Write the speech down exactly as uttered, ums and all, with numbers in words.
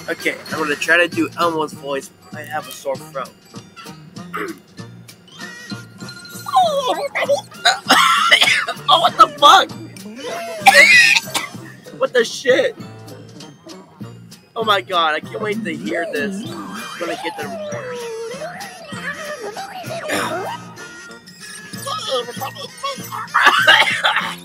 Okay, I'm gonna try to do Elmo's voice. I have a sore throat. Hey everybody! Oh, what the fuck? What the shit? Oh my god, I can't wait to hear this. I'm gonna get the recording. Hey everybody!